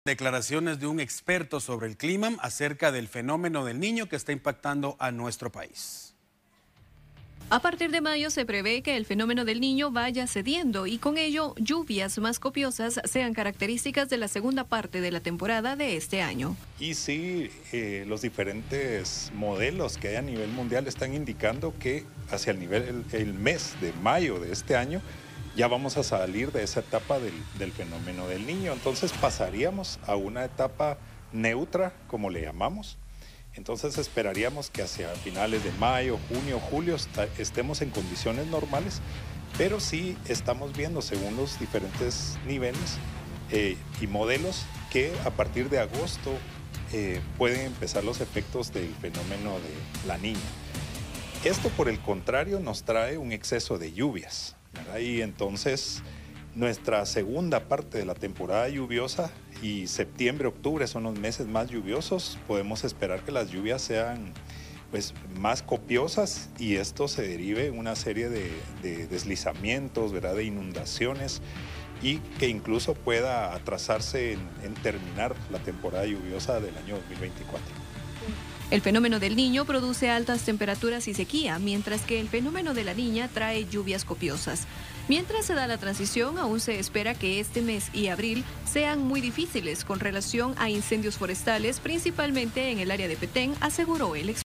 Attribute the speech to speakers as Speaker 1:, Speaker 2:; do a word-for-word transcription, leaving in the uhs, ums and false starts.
Speaker 1: Declaraciones de un experto sobre el clima acerca del fenómeno del Niño que está impactando a nuestro país.
Speaker 2: A partir de mayo se prevé que el fenómeno del Niño vaya cediendo y con ello lluvias más copiosas sean características de la segunda parte de la temporada de este año.
Speaker 3: Y sí, eh, los diferentes modelos que hay a nivel mundial están indicando que hacia el, nivel, el, el mes de mayo de este año ya vamos a salir de esa etapa del, del fenómeno del Niño. Entonces pasaríamos a una etapa neutra, como le llamamos. Entonces esperaríamos que hacia finales de mayo, junio, julio estemos en condiciones normales, pero sí estamos viendo según los diferentes niveles eh, y modelos que a partir de agosto eh, pueden empezar los efectos del fenómeno de la Niña. Esto por el contrario nos trae un exceso de lluvias, ¿verdad? Y entonces nuestra segunda parte de la temporada lluviosa y septiembre, octubre son los meses más lluviosos, podemos esperar que las lluvias sean pues, más copiosas y esto se derive en una serie de, de deslizamientos, ¿verdad? De inundaciones y que incluso pueda atrasarse en, en terminar la temporada lluviosa del año dos mil veinticuatro.
Speaker 2: El fenómeno del Niño produce altas temperaturas y sequía, mientras que el fenómeno de la Niña trae lluvias copiosas. Mientras se da la transición, aún se espera que este mes y abril sean muy difíciles con relación a incendios forestales, principalmente en el área de Petén, aseguró el experto.